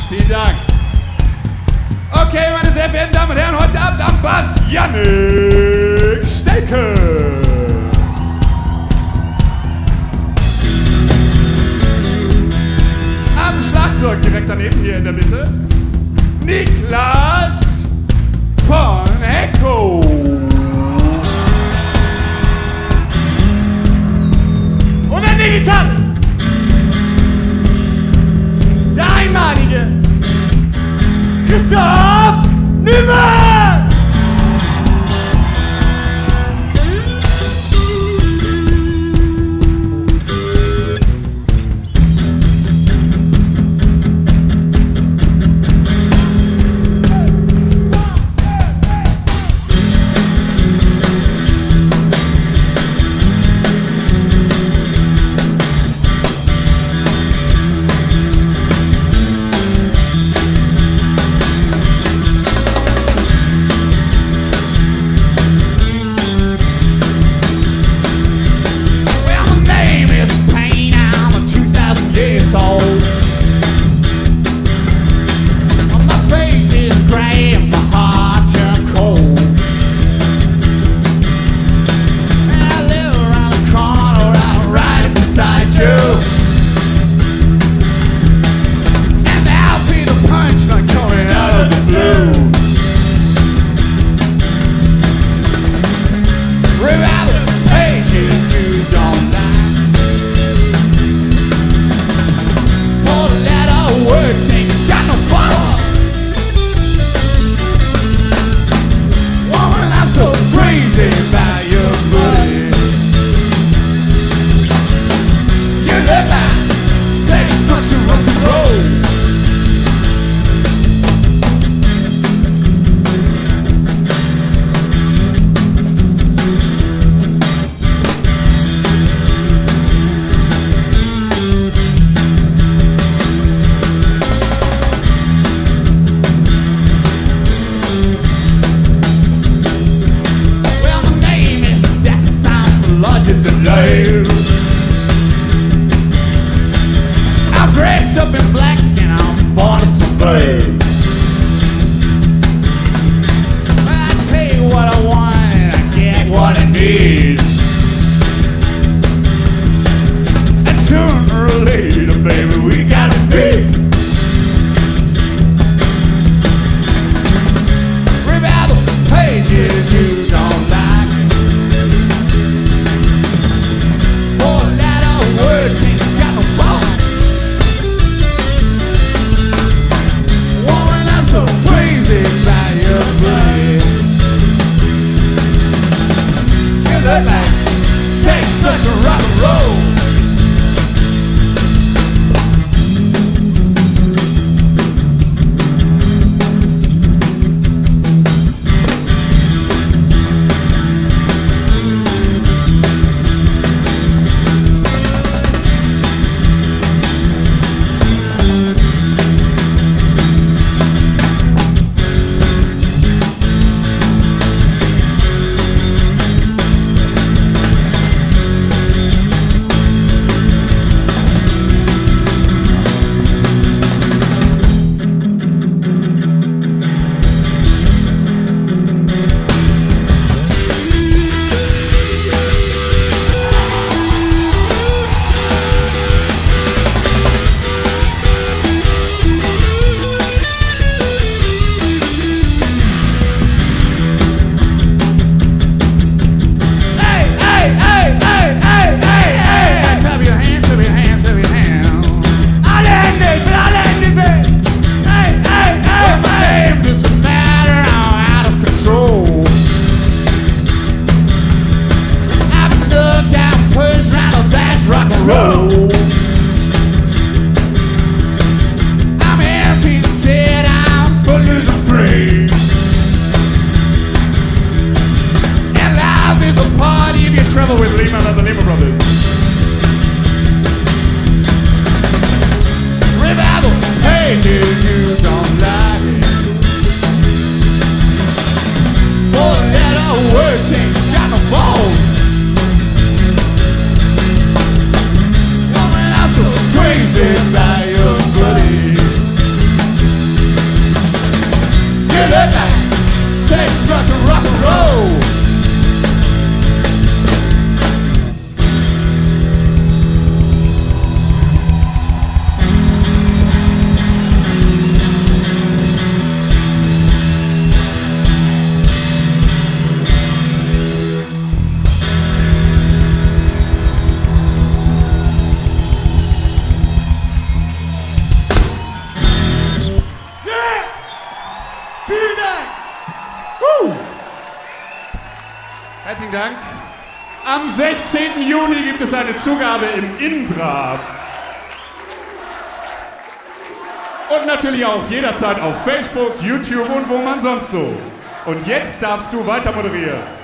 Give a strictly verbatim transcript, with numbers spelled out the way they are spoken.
Vielen Dank. Okay, meine sehr verehrten Damen und Herren, heute Abend am Bass Yannick Stelke. Am Schlagzeug direkt daneben hier in der Mitte Niklas von Hecko. Und an die Gitarre der einmalige Christoph Niemann! I'm dressed up in black and I'm born to survive. I tell you what I want and I get what I need. And sooner or later, baby, we gotta be. Rip out the pages you don't like. Words ain't got no bone. Woman, I'm so crazy about your body. You look like sex, drugs, and rock and roll. With Lima and the Lima Brothers. Revival pages you don't like. Four letter words ain't got no bone. Woman, I'm so crazy about your body. Herzlichen Dank. Am sechzehnten Juni gibt es eine Zugabe im Intra. Und natürlich auch jederzeit auf Facebook, YouTube und wo man sonst so. Und jetzt darfst du weiter moderieren.